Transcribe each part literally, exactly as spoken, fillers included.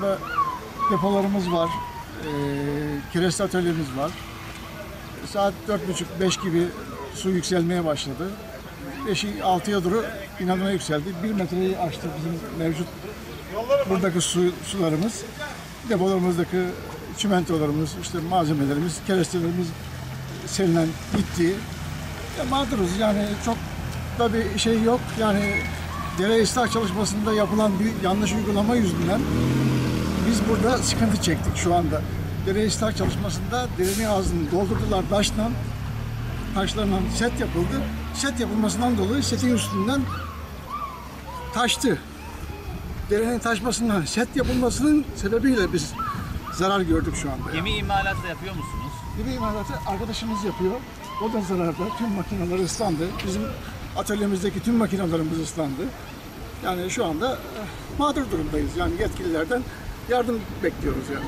burada depolarımız var, e, kereste atölyemiz var. Saat dört buçuk beş gibi su yükselmeye başladı. beşi altıya doğru inanılmaz yükseldi. Bir metreyi aştı bizim mevcut buradaki su, sularımız. Depolarımızdaki çimentolarımız, işte malzemelerimiz, kerestelerimiz selinden gitti. Ya mağduruz yani, çok da bir şey yok. Yani dere ıslah çalışmasında yapılan bir yanlış uygulama yüzünden biz burada sıkıntı çektik şu anda. Dere ıslah çalışmasında derenin ağzını doldurdular taşla, taşlarla set yapıldı. Set yapılmasından dolayı setin üstünden taştı. Derenin taşmasından, set yapılmasının sebebiyle biz zarar gördük şu anda. Gemi imalatı da yapıyor musunuz? Gemi imalatı arkadaşımız yapıyor. O da zararda. Tüm makineler ıslandı. Bizim atölyemizdeki tüm makinelerimiz ıslandı. Yani şu anda eh, mağdur durumdayız. Yani yetkililerden yardım bekliyoruz yani.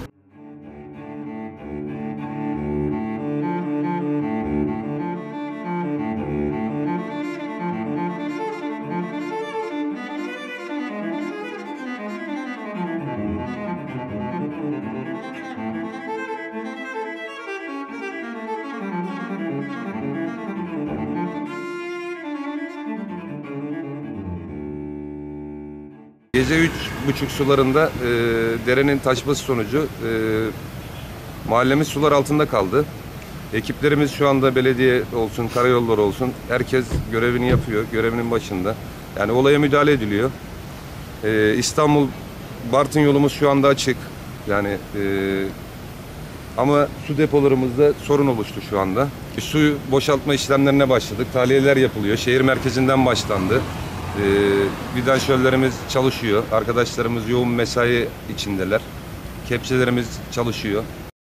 Gece üç buçuk sularında e, derenin taşması sonucu e, mahallemiz sular altında kaldı. Ekiplerimiz şu anda belediye olsun, karayolları olsun, herkes görevini yapıyor, görevinin başında. Yani olaya müdahale ediliyor. E, İstanbul Bartın yolumuz şu anda açık. Yani e, ama su depolarımızda sorun oluştu şu anda. E, suyu boşaltma işlemlerine başladık. Tahliyeler yapılıyor. Şehir merkezinden başlandı. Ee, vidanjörlerimiz çalışıyor. Arkadaşlarımız yoğun mesai içindeler. Kepçelerimiz çalışıyor.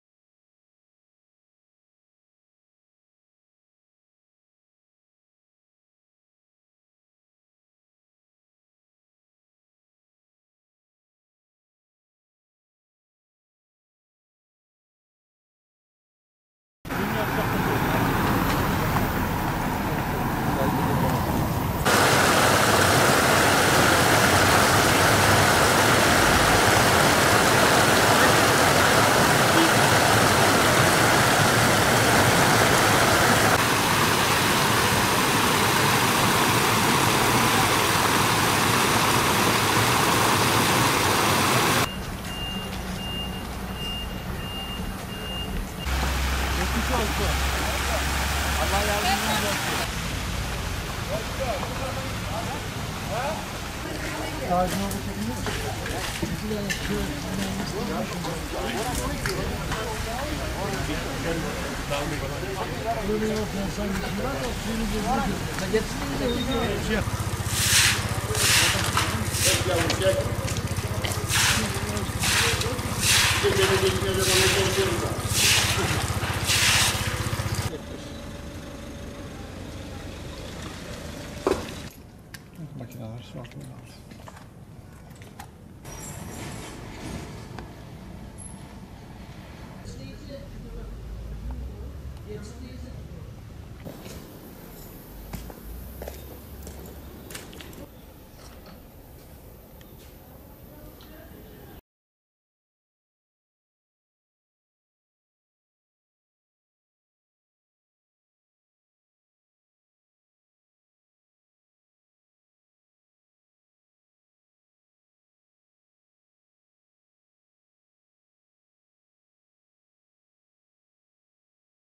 Allah yardımcınız olsun. Makineler su altında kaldı. Geçtiği